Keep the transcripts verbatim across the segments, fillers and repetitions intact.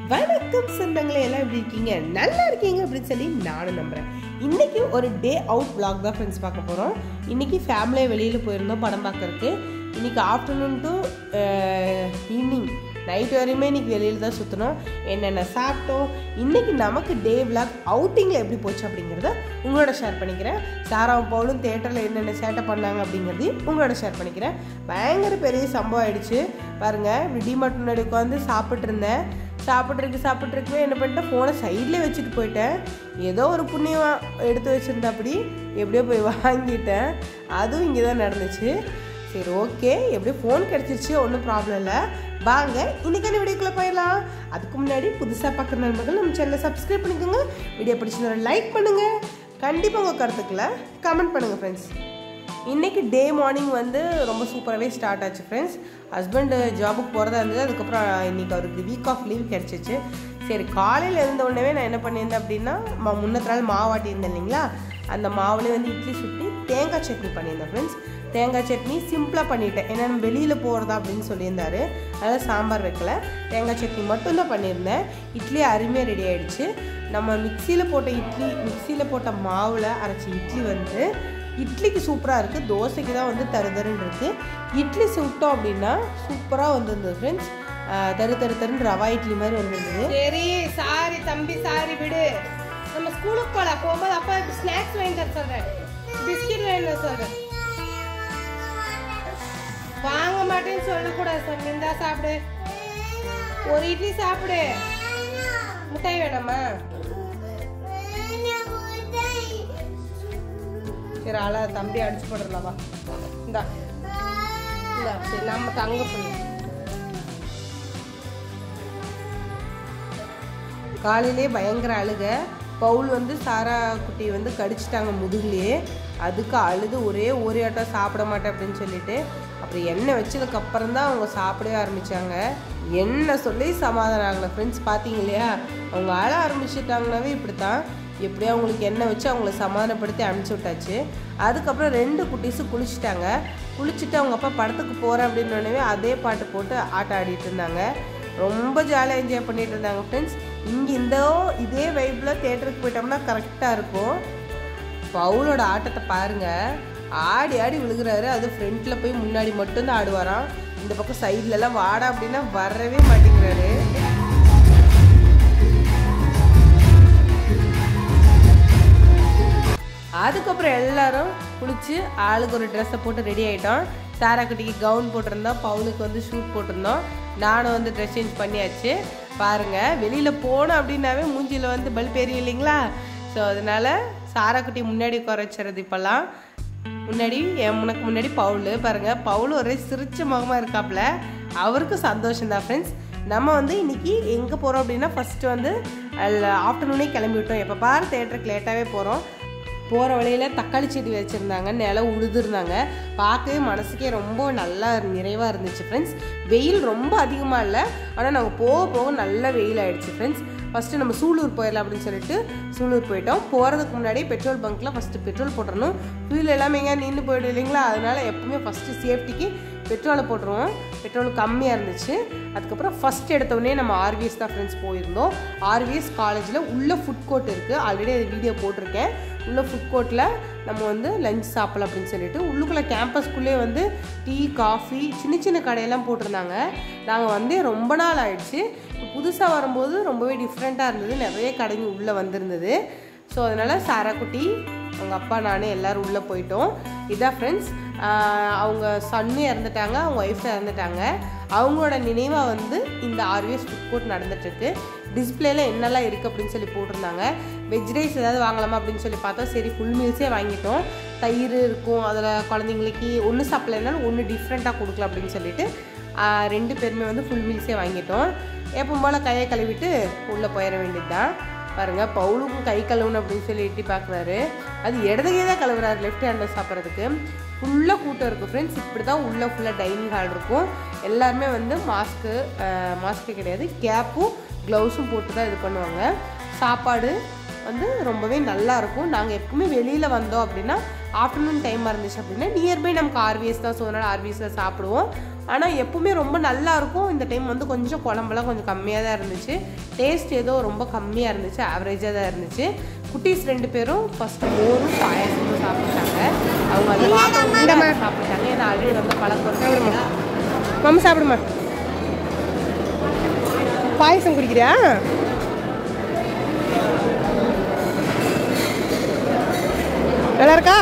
வணக்கம் சொந்தங்களே, எல்லாம் எப்படி இருக்கீங்க? நல்லா இருக்கீங்க அப்படின்னு சொல்லி நானும் நம்புகிறேன். இன்றைக்கி ஒரு டே அவுட் vlog தான் ஃப்ரெண்ட்ஸ் பார்க்க போகிறோம். இன்றைக்கி ஃபேமிலியை வெளியில் போயிருந்தோம் படம் பார்க்கறதுக்கு. இன்றைக்கி ஆஃப்டர்நூன் டு ஈவினிங் நைட் வரையுமே இன்றைக்கி வெளியில் தான் சுற்றணும். என்னென்ன சாப்பிட்டோம், இன்றைக்கி நமக்கு டே vlog அவுட்டிங்கில் எப்படி போச்சு அப்படிங்கிறத உங்களோட ஷேர் பண்ணிக்கிறேன். சாராவும் பவுலும் தேட்டரில் என்னென்ன சேட்டை பண்ணாங்க அப்படிங்கிறதையும் உங்களோட ஷேர் பண்ணிக்கிறேன். பயங்கர பெரிய சம்பவம் ஆகிடுச்சு பாருங்கள். இப்படி டிமார்ட் முன்னாடி உட்காந்து சாப்பிட்டு இருந்தேன். சாப்பிட்ருக்கு சாப்பிட்ருக்குமே என்ன பண்ணிட்டேன், ஃபோனை சைட்லேயே வச்சுட்டு போயிட்டேன். ஏதோ ஒரு புண்ணியம் எடுத்து வச்சுருந்தா அப்படி எப்படியோ போய் வாங்கிட்டேன். அதுவும் இங்கே தான் நடந்துச்சு. சரி, ஓகே, எப்படியோ ஃபோன் கிடச்சிருச்சு, ஒன்றும் ப்ராப்ளம் இல்லை. வாங்க இன்றைக்கான வீடியோக்குள்ளே போயிடலாம். அதுக்கு முன்னாடி புதுசாக பார்க்குற நண்பர்கள் நம்ம சேனலை சப்ஸ்கிரைப் பண்ணிக்கோங்க. வீடியோ பிடிச்சிருந்தா லைக் பண்ணுங்கள். கண்டிப்பாக உங்கள் கருத்துக்களை கமெண்ட் பண்ணுங்கள் ஃப்ரெண்ட்ஸ். இன்றைக்கி டே மார்னிங் வந்து ரொம்ப சூப்பராகவே ஸ்டார்ட் ஆச்சு ஃப்ரெண்ட்ஸ். ஹஸ்பண்டு ஜாபுக்கு போகிறதா இருந்தது. அதுக்கப்புறம் இன்றைக்கி அவருக்கு வீக் ஆஃப் லீவ் கிடச்சிச்சு. சரி, காலையில் இருந்த உடனே நான் என்ன பண்ணியிருந்தேன் அப்படின்னா, மா முன்னத்து நாள் மாவாட்டி இருந்தேன் இல்லைங்களா, அந்த மாவுலேயே வந்து இட்லி சுட்டி தேங்காய் சட்னி பண்ணியிருந்தேன் ஃப்ரெண்ட்ஸ். தேங்காய் சட்னி சிம்பிளாக பண்ணிட்டேன், ஏன்னா நம்ம வெளியில் போகிறதா அப்படின்னு சொல்லியிருந்தாரு. அதனால் சாம்பார் வைக்கலை, தேங்காய் சட்னி மட்டும்தான் பண்ணியிருந்தேன். இட்லி அருமையாக ரெடி ஆகிடுச்சு. நம்ம மிக்சியில் போட்ட இட்லி மிக்சியில் போட்ட மாவில் அரைச்சி இட்லி வந்து இட்லிக்கு சூப்பராக இருக்குது. தோசைக்கு தான் வந்து தரு தருன்னு இருக்குது. இட்லி சுட்டோம் அப்படின்னா சூப்பராக வந்துருந்தது ஃப்ரெண்ட்ஸ். தரு தரு தருன்னு ரவா இட்லி மாதிரி வந்துருந்தது. சரி, சாரி தம்பி, சாரி விடு. நம்ம ஸ்கூலுக்கு போகலாம். போகும்போது அப்பா ஸ்நாக்ஸ் வாங்கி தர சொல்கிறேன், பிஸ்கெட் வாங்கி தர சொல்கிறேன். வாங்க மாட்டேன்னு சொல்லக்கூடாது சார். இந்தா சாப்பிடு, ஒரு இட்லி சாப்பிடு. முட்டாய் வேணாமா? சரி, ஆளா தம்பி அடிச்சு போடுறலாமா? இந்தா இந்தா சரி, நம்ம தங்க பண்ணு. காலையிலே பயங்கர அழுக. பவுல் வந்து சாரா குட்டி வந்து கடிச்சிட்டாங்க முதுகுலையே. அதுக்கு அழுது ஒரே ஒரே ஆட்டம் சாப்பிட மாட்டேன் அப்படின்னு சொல்லிட்டு அப்புறம் எண்ணெய் வச்சதுக்கப்புறம் தான் அவங்க சாப்பிடவே ஆரம்பித்தாங்க. எண்ணெய் சொல்லி சமாதானம் ஆகலை ஃப்ரெண்ட்ஸ். பார்த்தீங்க இல்லையா, அவங்க அழ ஆரம்பிச்சிட்டாங்கனாவே இப்படி தான். எப்படியோ அவங்களுக்கு எண்ணெய் வச்சு அவங்கள சமாதானப்படுத்தி அனுப்பிச்சி விட்டாச்சு. அதுக்கப்புறம் ரெண்டு குட்டீஸு குளிச்சுட்டாங்க. குளிச்சுட்டு அவங்க அப்பா படத்துக்கு போகிறேன் அப்படின்னோடனே அதே பாட்டு போட்டு ஆட்டம் ஆடிட்டு இருந்தாங்க. ரொம்ப ஜாலியாக என்ஜாய் பண்ணிட்டு இருந்தாங்க ஃப்ரெண்ட்ஸ். இங்கே இந்த இதே வைப்பில் தேட்டருக்கு போயிட்டோம்னா கரெக்டாக இருக்கும். பவுலோட ஆட்டத்தை பாருங்கள், ஆடி ஆடி விழுகிறாரு. அது ஃப்ரண்ட்டில் போய் முன்னாடி மட்டும்தான் ஆடுவாராம். இந்த பக்கம் சைட்லலாம் வாடா அப்படின்னா வரவே மாட்டேங்கிறாரு. அதுக்கப்புறம் எல்லாரும் குளிச்சு ஆளுக்கு ஒரு ட்ரெஸ்ஸை போட்டு ரெடி ஆகிட்டோம். சாரா குட்டிக்கு கவுன் போட்டிருந்தோம், பவுலுக்கு வந்து ஷூட் போட்டிருந்தோம். நானும் வந்து ட்ரெஸ் சேஞ்ச் பண்ணியாச்சு. பாருங்கள், வெளியில் போனோம் அப்படின்னாவே மூஞ்சியில் வந்து பல்ப் எரியும் இல்லைங்களா. ஸோ அதனால் சாரா குட்டி முன்னாடி உட்கார வச்சுறது. இப்போல்லாம் முன்னாடி என் முனக்கு முன்னாடி பவுல் பாருங்கள். பவுல் ஒரே சிரிச்ச முகமாக இருக்காப்புல. அவருக்கும் சந்தோஷம்தான் ஃப்ரெண்ட்ஸ். நம்ம வந்து இன்றைக்கி எங்கே போகிறோம் அப்படின்னா, ஃபஸ்ட்டு வந்து ஆஃப்டர்நூனே கிளம்பி விட்டோம். எப்போ பாரு தேட்டருக்கு லேட்டாகவே போகிறோம். போகிற வழியில் தக்காளி செடி வச்சுருந்தாங்க, நிலம் உழுதுருந்தாங்க. பார்க்கவே மனசுக்கே ரொம்ப நல்லா நிறைவாக இருந்துச்சு ஃப்ரெண்ட்ஸ். வெயில் ரொம்ப அதிகமாக இல்லை, ஆனால் நாங்கள் போக போக நல்ல வெயில் ஆகிடுச்சு ஃப்ரெண்ட்ஸ். ஃபஸ்ட்டு நம்ம சூலூர் போயிடலாம் அப்படின்னு சொல்லிட்டு சூலூர் போயிட்டோம். போகிறதுக்கு முன்னாடி பெட்ரோல் பங்க்கில் ஃபஸ்ட்டு பெட்ரோல் போட்டுறணும். ஃபியூல் எல்லாமே எங்கே நின்று போய்டும் இல்லைங்களா, அதனால் எப்பவுமே ஃபஸ்ட்டு சேஃப்டிக்கு பெட்ரோலை போட்டுருவோம். பெட்ரோல் கம்மியாக இருந்துச்சு. அதுக்கப்புறம் ஃபஸ்ட் எடுத்தோடனே நம்ம ஆர்விஎஸ் தான் ஃப்ரெண்ட்ஸ் போயிருந்தோம். ஆர்விஎஸ் காலேஜில் உள்ள ஃபுட் கோர்ட் இருக்குது. ஆல்ரெடி அது வீடியோ போட்டிருக்கேன். உள்ள ஃபுட் கோர்ட்டில் நம்ம வந்து லஞ்ச் சாப்பிடலாம் அப்படின்னு சொல்லிட்டு உள்ளுக்குள்ளே கேம்பஸ்குள்ளே வந்து டீ, காஃபி, சின்ன சின்ன கடையெல்லாம் போட்டிருந்தாங்க. நாங்கள் வந்து ரொம்ப நாள் ஆயிடுச்சு. இப்போ புதுசாக வரும்போது ரொம்பவே டிஃப்ரெண்ட்டாக இருந்தது. நிறைய கடைங்க உள்ளே வந்திருந்தது. ஸோ அதனால் சாரா குட்டி, அவங்க அப்பா, நான் எல்லோரும் உள்ளே போயிட்டோம். இதான் ஃப்ரெண்ட்ஸ், அவங்க சன்னு இறந்துட்டாங்க, அவங்க ஒய்ஃப் இறந்துட்டாங்க. அவங்களோட நினைவாக வந்து இந்த ஆர்விஎஸ் ஃபுட் கோர்ட் நடந்துட்டுருக்கு. டிஸ்பிளேல என்னெல்லாம் இருக்குது அப்படின்னு சொல்லி போட்டிருந்தாங்க. வெஜ் ரைஸ் ஏதாவது வாங்கலாமா அப்படின்னு சொல்லி பார்த்தா, சரி ஃபுல் மீல்ஸே வாங்கிட்டோம். தயிர் இருக்கும், அதில் குழந்தைங்களுக்கு ஒன்று சாப்பிட்லனாலும் ஒன்று டிஃப்ரெண்ட்டாக கொடுக்கலாம் அப்படின்னு சொல்லிட்டு ரெண்டு பேருமே வந்து ஃபுல் மீல்ஸே வாங்கிட்டோம். எப்போ போல் கையை கழுவிட்டு உள்ளே போயிட வேண்டியது தான். பாருங்கள், பவுலுக்கும் கை கழுவணும் அப்படின்னு சொல்லி எட்டி பார்க்குறாரு. அது இடதுகையே தான் கழுவுறாரு, லெஃப்ட் ஹேண்டில் சாப்பிட்றதுக்கு. ஃபுல்லாக கூட்டம் இருக்குது ஃப்ரெண்ட்ஸ். இப்படி தான் உள்ளே ஃபுல்லாக டைனிங் ஹால் இருக்கும். எல்லாருமே வந்து மாஸ்க்கு மாஸ்க்கு கிடையாது, கேப்பும் க்ளவுஸும் போட்டு தான் இது பண்ணுவாங்க. சாப்பாடு வந்து ரொம்பவே நல்லாயிருக்கும். நாங்கள் எப்பவுமே வெளியில் வந்தோம் அப்படின்னா ஆஃப்டர்நூன் டைமாக இருந்துச்சு அப்படின்னா நியர்பை நமக்கு ஆர்விஎஸ் தான், ஸோ அதனால் ஆர்விஎஸில் சாப்பிடுவோம். ஆனால் எப்பவுமே ரொம்ப நல்லாயிருக்கும். இந்த டைம் வந்து கொஞ்சம் குழம்பெல்லாம் கொஞ்சம் கம்மியாக தான் இருந்துச்சு. டேஸ்ட் ஏதோ ரொம்ப கம்மியாக இருந்துச்சு, ஆவரேஜாக தான் இருந்துச்சு. குட்டீஸ் ரெண்டு பேரும் ஃபஸ்ட்டு மோரும் பாயசமும் சாப்பிட்டாங்க. அவங்க அதை சாப்பிட்டாங்க. ஏன்னா ஆல்ரெடி வந்து பழக்கம் சாப்பிடுமா மாமா சாப்பிடுமா. பாயசம் குடிக்கிறியா? நல்லா இருக்கா?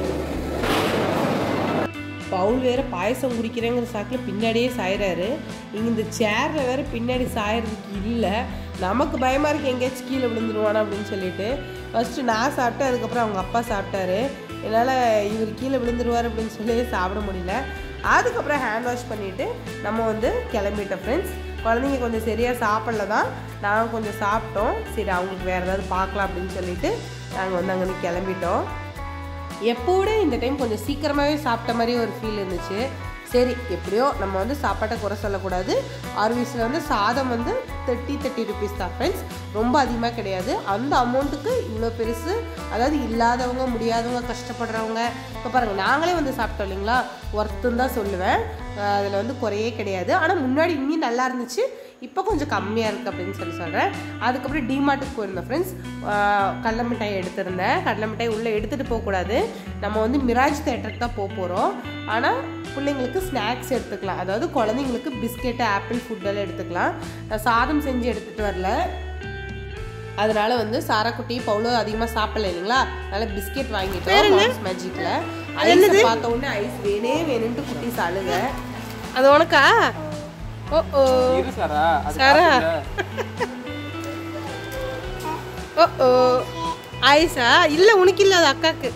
பவுல் வேறு பாயசம் குடிக்கிறேங்கிற சாக்கில் பின்னாடியே சாயிறாரு. இங்கே இந்த சேரில் வேறு பின்னாடி சாயறதுக்கு இல்லை. நமக்கு பயமாக இருக்குது எங்கேயாச்சும் கீழே விழுந்துருவானா அப்படின்னு சொல்லிட்டு ஃபஸ்ட்டு நான் சாப்பிட்டேன். அதுக்கப்புறம் அவங்க அப்பா சாப்பிட்டாரு. என்னால் இவர் கீழே விழுந்துருவார் அப்படின்னு சொல்லி சாப்பிட முடியல. அதுக்கப்புறம் ஹேண்ட் வாஷ் பண்ணிவிட்டு நம்ம வந்து கிளம்பிட்டோம் ஃப்ரெண்ட்ஸ். குழந்தைங்க கொஞ்சம் சரியாக சாப்பிடல தான், நாங்கள் கொஞ்சம் சாப்பிட்டோம். சரி அவங்களுக்கு வேறு ஏதாவது பார்க்கலாம் அப்படின்னு சொல்லிட்டு நாங்கள் வந்து அங்கேருந்து கிளம்பிட்டோம். எப்போட இந்த டைம் கொஞ்சம் சீக்கிரமாகவே சாப்பிட்ட மாதிரி ஒரு ஃபீல் இருந்துச்சு. சரி எப்படியோ நம்ம வந்து சாப்பாட்டை குறை சொல்லக்கூடாது. ஆர்விஸில் வந்து சாதம் வந்து தேர்ட்டி தேர்ட்டி ருபீஸ் தான் ஃப்ரெண்ட்ஸ், ரொம்ப அதிகமாக கிடையாது. அந்த அமௌண்ட்டுக்கு இவ்வளோ பெருசு, அதாவது இல்லாதவங்க முடியாதவங்க கஷ்டப்படுறவங்க இப்போ பாருங்கள் நாங்களே வந்து சாப்பிட்டோம் இல்லைங்களா, ஒர்த்துன்னு தான் சொல்லுவேன். அதில் வந்து குறையே கிடையாது. ஆனால் முன்னாடி இன்னும் நல்லா இருந்துச்சு, இப்போ கொஞ்சம் கம்மியாக இருக்குது அப்படின்னு சொல்லி சொல்கிறேன். அதுக்கப்புறம் டிமார்ட்டுக்கு போயிருந்தோம் ஃப்ரெண்ட்ஸ். கடலை மிட்டாய் எடுத்திருந்தேன். கடலை மிட்டாய் உள்ளே எடுத்துகிட்டு போகக்கூடாது, நம்ம வந்து மிராஜ் தேட்டருக்கு தான் போக போகிறோம். ஆனால் பிள்ளைங்களுக்கு ஸ்நாக்ஸ் எடுத்துக்கலாம், அதாவது குழந்தைங்களுக்கு பிஸ்கெட்டு ஆப்பிள் ஃபுட்டெல்லாம் எடுத்துக்கலாம். நான் சாதம் செஞ்சு எடுத்துகிட்டு வரல, அதனால வந்து சாராக்குட்டி பவுலோ அதிகமாக சாப்பிடல இல்லைங்களா, அதனால பிஸ்கெட் வாங்கிட்டோம் மேஜிக்கில். ஐஸ் பார்த்த உடனே ஐஸ் வேணே வேணுன்ட்டு குட்டீஸ் அழுக. அது உனக்கா? ஓ ஓ சாரா சாரா ஓ ஓ ஐஸா? இல்லை உனக்கு இல்லை, அது அக்காக்கு.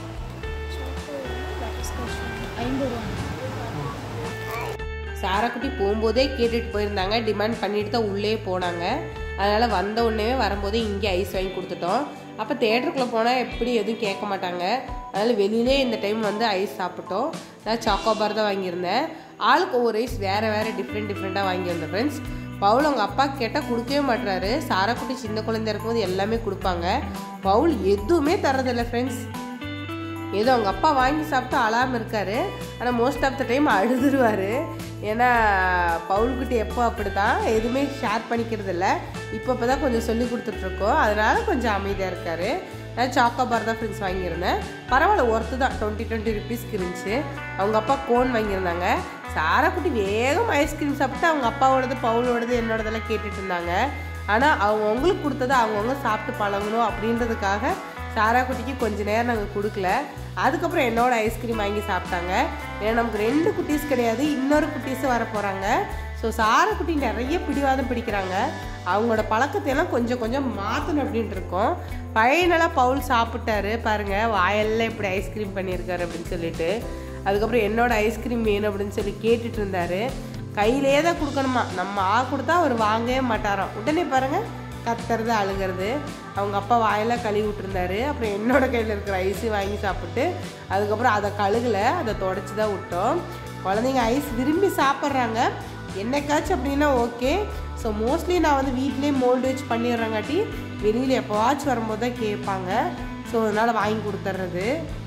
சாராக்குட்டி போகும்போதே கேட்டுட்டு போயிருந்தாங்க, டிமாண்ட் பண்ணிட்டு தான் உள்ளே போனாங்க. அதனால் வந்த உடனே வரும்போதே இங்கே ஐஸ் வாங்கி கொடுத்துட்டோம். அப்போ தேட்டருக்குள்ளே போனால் எப்படி எதுவும் கேட்க மாட்டாங்க, அதனால் வெளியிலே இந்த டைம் வந்து ஐஸ் சாப்பிட்டோம். நான் சாக்கோபார் தான் வாங்கியிருந்தேன். ஆளுக்கு ஒவ்வொரு ஐஸ் வேறு வேறு டிஃப்ரெண்ட் டிஃப்ரெண்ட்டாக வாங்கியிருந்தேன் ஃப்ரெண்ட்ஸ். பவுல் அவங்க அப்பா கேட்டால் கொடுக்கவே மாட்டுறாரு. சாராக்குட்டி சின்ன குழந்தை இருக்கும்போது எல்லாமே கொடுப்பாங்க, பவுல் எதுவுமே தரதில்லை ஃப்ரெண்ட்ஸ். ஏதோ அவங்க அப்பா வாங்கி சாப்பிட்டு அழாமல் இருக்காரு, ஆனால் மோஸ்ட் ஆஃப் த டைம் அழுதுருவார். ஏன்னா பவுல்குட்டி எப்போ அப்படி தான் எதுவுமே ஷேர் பண்ணிக்கிறது இல்லை. இப்போ இப்போ தான் கொஞ்சம் சொல்லி கொடுத்துட்ருக்கோம், அதனால் கொஞ்சம் அமைதியாக இருக்கார். நான் சாக்கோபார் தான் ஃப்ரெண்ட்ஸ் வாங்கியிருந்தேன். பரவாயில்ல, ஒர்த்து தான். டுவெண்ட்டி டுவெண்ட்டி ருபீஸ்க்கு இருந்துச்சு. அவங்க அப்பா கோன் வாங்கியிருந்தாங்க. சாராக்குட்டி வேகம் ஐஸ்கிரீம் சாப்பிட்டு அவங்க அப்பாவோடது பவுலோடது என்னோடதெல்லாம் கேட்டுட்டு இருந்தாங்க. ஆனால் அவங்க அவங்களுக்கு கொடுத்தது அவங்கவுங்க சாப்பிட்டு பழகணும் அப்படின்றதுக்காக சாராக்குட்டிக்கு கொஞ்சம் நேரம் நாங்கள் கொடுக்கல. அதுக்கப்புறம் என்னோட ஐஸ்கிரீம் வாங்கி சாப்பிட்டாங்க. ஏன்னா நமக்கு ரெண்டு குட்டீஸ் கிடையாது, இன்னொரு குட்டீஸும் வர போகிறாங்க. ஸோ சாராக்குட்டி நிறைய பிடிவாதம் பிடிக்கிறாங்க. அவங்களோட பழக்கத்தையெல்லாம் கொஞ்சம் கொஞ்சம் மாற்றணும் அப்படின்ட்டு இருக்கோம். ஃபைனலாக பவுல் சாப்பிட்டாரு பாருங்கள், வாயெல்லாம் இப்படி ஐஸ்கிரீம் பண்ணியிருக்காரு அப்படின்னு சொல்லிட்டு. அதுக்கப்புறம் என்னோட ஐஸ்கிரீம் வேணும் அப்படின்னு சொல்லி கேட்டுட்டு இருந்தார். கையிலே தான் கொடுக்கணுமா, நம்ம ஆ கொடுத்தா அவர் வாங்கவே மாட்டாராம். உடனே பாருங்கள் கத்துறது அழுகிறது. அவங்க அப்பா வாயெல்லாம் கழுவி விட்டுருந்தாரு. அப்புறம் என்னோட கையில் இருக்கிற ஐஸு வாங்கி சாப்பிட்டு அதுக்கப்புறம் அதை கழுகலை, அதை தொடச்சி தான் விட்டோம். குழந்தைங்க ஐஸ் விரும்பி சாப்பிட்றாங்க. என்னைக்காச்சும் அப்படின்னா ஓகே. ஸோ மோஸ்ட்லி நான் வந்து வீட்லேயே மோல்டு வச்சு பண்ணிடுறேங்காட்டி வெளியில் எப்போவாச்சும் வரும்போது தான் கேட்பாங்க. ஸோ அதனால் வாங்கி கொடுத்துட்றது.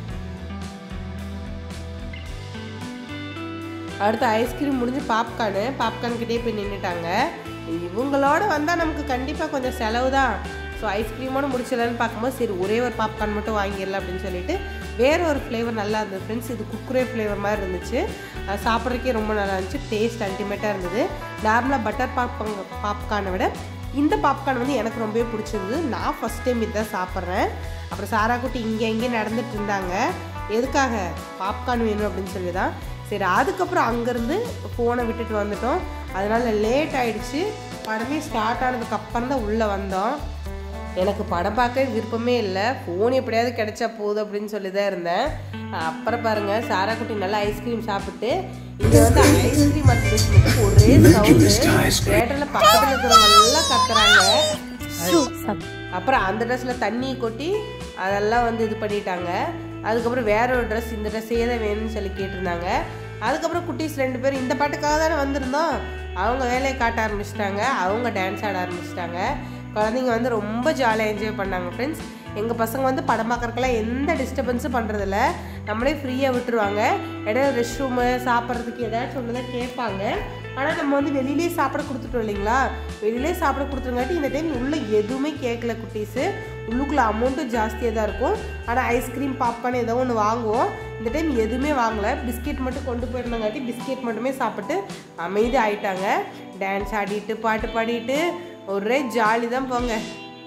அடுத்து ஐஸ்கிரீம் முடிஞ்சு பாப்கார்னு பாப்கார்ன்கிட்டே போய் நின்றுட்டாங்க. இவங்களோட வந்தால் நமக்கு கண்டிப்பாக கொஞ்சம் செலவு தான். ஸோ ஐஸ்கிரீமோடு முடிச்சிடலான்னு பார்க்கும்போது சரி ஒரே ஒரு பாப்கார்ன் மட்டும் வாங்கிடலாம் அப்படின்னு சொல்லிட்டு வேறு ஒரு ஃப்ளேவர் நல்லா இருந்தது ஃப்ரெண்ட்ஸ். இது குக்குரே ஃப்ளேவர் மாதிரி இருந்துச்சு, சாப்பிட்றதுக்கே ரொம்ப நல்லா இருந்துச்சு. டேஸ்ட் அல்டிமேட்டாக இருந்தது. நார்மலாக பட்டர் பாப்கார்ன் பாப்கார்னை விட இந்த பாப்கார்ன் வந்து எனக்கு ரொம்பவே பிடிச்சிருந்தது. நான் ஃபஸ்ட் டைம் இதுதான் சாப்பிட்றேன். அப்புறம் சாராக்குட்டி இங்கே இங்கே நடந்துட்டு இருந்தாங்க. எதுக்காக? பாப்கார்ன் வேணும் அப்படின்னு சொல்லி தான். சரி அதுக்கப்புறம் அங்கேருந்து ஃபோனை விட்டுட்டு வந்துட்டோம். அதனால் லேட் ஆகிடுச்சு. படமே ஸ்டார்ட் ஆனதுக்கு அப்புறம் தான் உள்ளே வந்தோம். எனக்கு படம் பார்க்க விருப்பமே இல்லை, ஃபோன் எப்படியாவது கிடைச்சா போதும் அப்படின்னு சொல்லி தான் இருந்தேன். அப்புறம் பாருங்கள் சாராக்குட்டி நல்லா ஐஸ்கிரீம் சாப்பிட்டு இங்கே வந்து ஐஸ்கிரீம் அட்வர்டைஸ்மெண்ட் ஒரே சவுண்டு தேட்டரில் பக்கத்தில் இருக்கிறவங்க எல்லாம் கத்துறாங்க. அப்புறம் அந்த ட்ரெஸ்ஸில் தண்ணி கொட்டி அதெல்லாம் வந்து இது பண்ணிட்டாங்க. அதுக்கப்புறம் வேற ஒரு ட்ரெஸ் இந்த ட்ரெஸ்ஸே தான் வேணும்னு சொல்லி கேட்டிருந்தாங்க. அதுக்கப்புறம் குட்டீஸ் ரெண்டு பேரும் இந்த பாட்டுக்காக தானே வந்திருந்தோம், அவங்க வேலையை காட்ட ஆரம்பிச்சிட்டாங்க, அவங்க டான்ஸ் ஆட ஆரம்பிச்சிட்டாங்க. குழந்தைங்க வந்து ரொம்ப ஜாலியாக என்ஜாய் பண்ணாங்க ஃப்ரெண்ட்ஸ். எங்கள் பசங்க வந்து படம் பார்க்குறக்கெல்லாம் எந்த டிஸ்டர்பன்ஸும் பண்ணுறதில்ல, நம்மளே ஃப்ரீயாக விட்டுருவாங்க. இடையில ரெஸ்ட் ரூமு சாப்பிட்றதுக்கு ஏதாச்சும் ஒன்று தான் கேட்பாங்க. ஆனால் நம்ம வந்து வெளியிலே சாப்பிட கொடுத்துட்டோம் இல்லைங்களா, வெளியிலே சாப்பிட கொடுத்துருங்காட்டி இந்த டைம் உள்ளே எதுவுமே கேட்கல குட்டீஸு. உள்ளுக்குள்ளே அமௌண்ட்டும் ஜாஸ்தியாக தான் இருக்கும். ஆனால் ஐஸ்கிரீம் பாப்கார்ன் ஏதோ ஒன்று வாங்குவோம். இந்த டைம் எதுவுமே வாங்கலை, பிஸ்கெட் மட்டும் கொண்டு போயிருந்தங்காட்டி பிஸ்கெட் மட்டுமே சாப்பிட்டு அமைதி ஆகிட்டாங்க. டான்ஸ் ஆடிட்டு பாட்டு பாடிட்டு ஒரே ஜாலி தான் போங்க.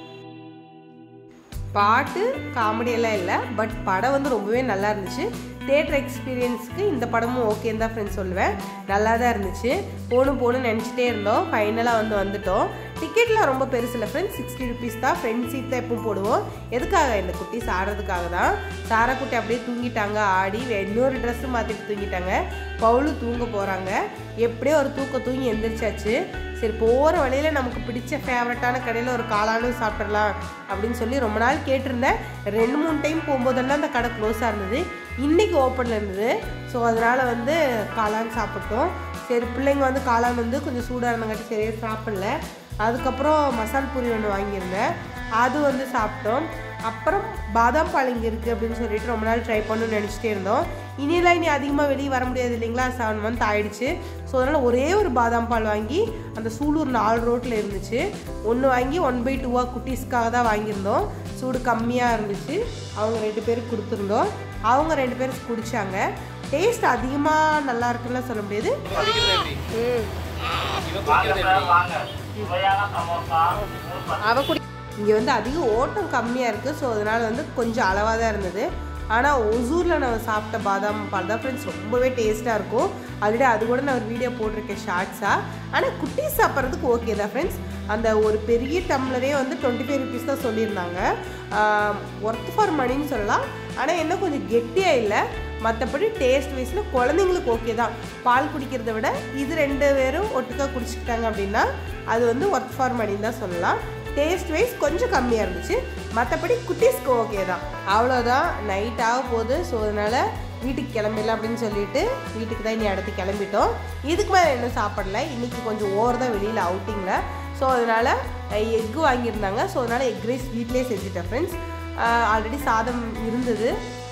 பாட்டு காமெடியெல்லாம் இல்லை, பட் படம் வந்து ரொம்பவே நல்லா இருந்துச்சு. தியேட்டர் எக்ஸ்பீரியன்ஸுக்கு இந்த படமும் ஓகேன்னு தான் ஃப்ரெண்ட்ஸ் சொல்லுவேன். நல்லா தான் இருந்துச்சு. போகணும் போகணுன்னு நினச்சிட்டே இருந்தோம். ஃபைனலாக வந்து வந்துட்டோம். டிக்கெட்லாம் ரொம்ப பெருசு இல்லை ஃப்ரெண்ட்ஸ், சிக்ஸ்டி ருபீஸ் தான். ஃப்ரெண்ட் சீட் தான் எப்பவும் போடுவோம். எதுக்காக? இந்த குட்டீஸ் ஆடுறதுக்காக தான். சாரா குட்டி அப்படியே தூங்கிட்டாங்க ஆடி. இன்னொரு ட்ரெஸ்ஸு மாற்றிட்டு தூங்கிட்டாங்க. பவுலு தூங்க போகிறாங்க. எப்படியோ ஒரு தூக்க தூங்கி எந்திரிச்சாச்சு. சரி போகிற வழியில் நமக்கு பிடிச்ச ஃபேவரட்டான கடையில் ஒரு காளானும் சாப்பிட்றலாம் அப்படின்னு சொல்லி ரொம்ப நாள் கேட்டிருந்தேன். ரெண்டு மூணு டைம் போகும்போதெல்லாம் அந்த கடை க்ளோஸாக இருந்தது. இன்றைக்கி ஓப்பனில் இருந்தது. ஸோ அதனால் வந்து காளான் சாப்பிட்டோம். சரி பிள்ளைங்க வந்து காளான் வந்து கொஞ்சம் சூடாக இருந்தங்காட்டி சரியாக சாப்பிடல. அதுக்கப்புறம் மசால் பூரி ஒன்று வாங்கியிருந்தேன், அது வந்து சாப்பிட்டோம். அப்புறம் பாதாம் பால் இங்கே இருக்குது அப்படின்னு சொல்லிட்டு ரொம்ப நாள் ட்ரை பண்ணணும்னு நினச்சிட்டே இருந்தோம். இனியெல்லாம் இனி அதிகமாக வெளியே வர முடியாது இல்லைங்களா, செவன் மந்த் ஆகிடுச்சு. ஸோ அதனால் ஒரே ஒரு பாதாம் பால் வாங்கி அந்த சூலூர் நாலு ரோட்டில் இருந்துச்சு, ஒன்று வாங்கி ஒன் பை டூவாக குட்டீஸ்க்காக தான் வாங்கியிருந்தோம். சூடு கம்மியாக இருந்துச்சு. அவங்க ரெண்டு பேருக்கு கொடுத்துருந்தோம். அவங்க ரெண்டு பேரும் குடித்தாங்க. டேஸ்ட் அதிகமாக நல்லா இருக்குன்னு சொல்ல முடியாது. அவ குடி இங்கே வந்து அதிகம் ஓட்டம் கம்மியாக இருக்குது. ஸோ அதனால் வந்து கொஞ்சம் அளவாக தான் இருந்தது. ஆனால் ஒசூரில் நம்ம சாப்பிட்ட பாதாம் பால் தான் ஃப்ரெண்ட்ஸ் ரொம்பவே டேஸ்ட்டாக இருக்கும். ஆல்ரெடி அது கூட நான் ஒரு வீடியோ போட்டிருக்கேன் ஷார்ட்ஸாக. ஆனால் குட்டீஸ் சாப்பிட்றதுக்கு ஓகே தான் ஃப்ரெண்ட்ஸ். அந்த ஒரு பெரிய டம்ளரே வந்து டுவெண்ட்டி ஃபைவ் ருபீஸ் தான் சொல்லியிருந்தாங்க. ஒர்த் ஃபார் மணின்னு சொல்லலாம். ஆனால் என்ன கொஞ்சம் கெட்டியாக இல்லை. மற்றபடி டேஸ்ட் வைஸில் குழந்தைங்களுக்கு ஓகே தான். பால் குடிக்கிறத விட இது ரெண்டு பேரும் ஒட்டுக்காக குடிச்சிக்கிட்டாங்க அப்படின்னா அது வந்து ஒர்த் ஃபார் மணின்னு தான் சொல்லலாம். டேஸ்ட் வைஸ் கொஞ்சம் கம்மியாக இருந்துச்சு. மற்றபடி குட்டீஸ்க்கு ஓகே தான். அவ்வளோதான், நைட் ஆக போகுது. ஸோ அதனால் வீட்டுக்கு கிளம்பிடலாம் அப்படின்னு சொல்லிட்டு வீட்டுக்கு தான் இனி அடுத்து கிளம்பிட்டோம். இதுக்கு மேலே இன்னும் சாப்பிடல. இன்றைக்கி கொஞ்சம் ஓவர் தான் வெளியில் அவுட்டிங்கில். ஸோ அதனால் எக்கு வாங்கியிருந்தாங்க. ஸோ அதனால் எக் ரைஸ் வீட்டிலே செஞ்சுட்டேன் ஃப்ரெண்ட்ஸ். ஆல்ரெடி சாதம் இருந்தது,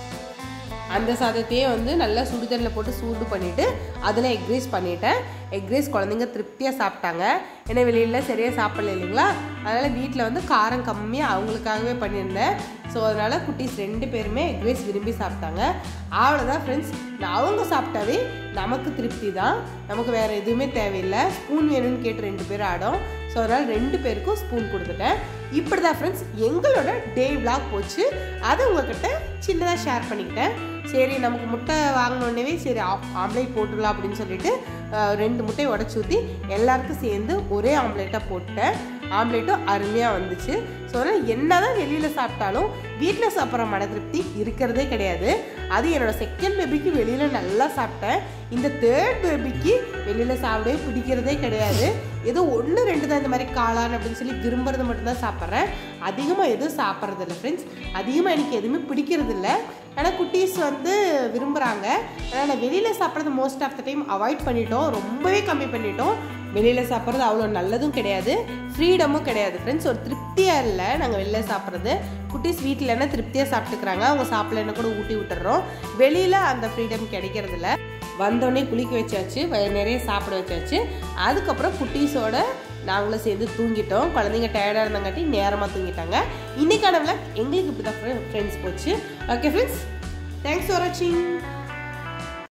அந்த சாதத்தையே வந்து நல்லா சுடுதண்ணில் போட்டு சூடு பண்ணிவிட்டு அதில் எக் ரைஸ் பண்ணிவிட்டேன். எக் ரைஸ் குழந்தைங்க திருப்தியாக சாப்பிட்டாங்க. ஏன்னா வெளியில் சரியாக சாப்பிடல இல்லைங்களா, அதனால் வீட்டில் வந்து காரம் கம்மியாக அவங்களுக்காகவே பண்ணியிருந்தேன். ஸோ அதனால் குட்டீஸ் ரெண்டு பேருமே எக் ரைஸ் விரும்பி சாப்பிட்டாங்க. அவ்வளோதான் ஃப்ரெண்ட்ஸ், அவங்க சாப்பிட்டாவே நமக்கு திருப்தி தான். நமக்கு வேறு எதுவுமே தேவையில்லை. ஸ்பூன் வேணும்னு கேட்டு ரெண்டு பேரும் ஆடும். ஸோ அதனால் ரெண்டு பேருக்கும் ஸ்பூன் கொடுத்துட்டேன். இப்படி தான் ஃப்ரெண்ட்ஸ் எங்களோட டே விளாக் போச்சு. அதை உங்கள்கிட்ட சின்னதாக ஷேர் பண்ணிக்கிட்டேன். சரி நமக்கு முட்டை வாங்கினோடனே சரி ஆம்லேட் போட்டுடலாம் அப்படின்னு சொல்லிட்டு ரெண்டு முட்டையை உடச்சி ஊற்றி எல்லாருக்கும் சேர்ந்து ஒரே ஆம்லேட்டாக போட்டேன். ஆம்லேட்டும் அருமையாக வந்துச்சு. ஸோ அதனால் என்ன தான் வெளியில் சாப்பிட்டாலும் வீட்டில் சாப்பிட்ற மன திருப்தி இருக்கிறதே கிடையாது. அது என்னோடய செகண்ட் பேபிக்கு வெளியில் நல்லா சாப்பிட்டேன். இந்த தேர்ட் பேபிக்கு வெளியில் சாப்பிடவே பிடிக்கிறதே கிடையாது. ஏதோ ஒன்று ரெண்டு தான் இந்த மாதிரி காளான் அப்படின்னு சொல்லி விரும்புறது மட்டும்தான் சாப்பிட்றேன். அதிகமாக எதுவும் சாப்பிட்றதில்ல ஃப்ரெண்ட்ஸ். அதிகமாக எனக்கு எதுவுமே பிடிக்கிறதில்ல. ஆனால் குட்டீஸ் வந்து விரும்புகிறாங்க. ஆனால் நான் வெளியில் சாப்பிட்றது most of the time avoid பண்ணிட்டோம், ரொம்பவே கம்மி பண்ணிட்டோம். வெளியில் சாப்பிட்றது அவ்வளோ நல்லதும் கிடையாது, ஃப்ரீடமும் கிடையாது ஃப்ரெண்ட்ஸ். ஒரு திருப்தியாக இல்லை நாங்கள் வெளியில் சாப்பிட்றது. குட்டீஸ் வீட்டில் என்ன திருப்தியாக சாப்பிட்டுக்கிறாங்க, அவங்க சாப்பிட்லன்னா கூட ஊட்டி விட்டுறோம். வெளியில் அந்த ஃப்ரீடம் கிடைக்கிறதில்ல. வந்தோடனே குளிக்க வச்சாச்சு, வயிறு நிறைய சாப்பிட வச்சாச்சு. அதுக்கப்புறம் குட்டீஸோட நாங்களும் சேர்ந்து தூங்கிட்டோம். குழந்தைங்க டயர்டாக இருந்தாங்காட்டி நேரமாக தூங்கிட்டாங்க. இன்றைக்கான விளாக் எங்களுக்கு இப்படி தான் ஃப்ரெண்ட்ஸ் போச்சு. ஓகே ஃப்ரெண்ட்ஸ், தேங்க்ஸ் ஃபார் வாட்சிங்.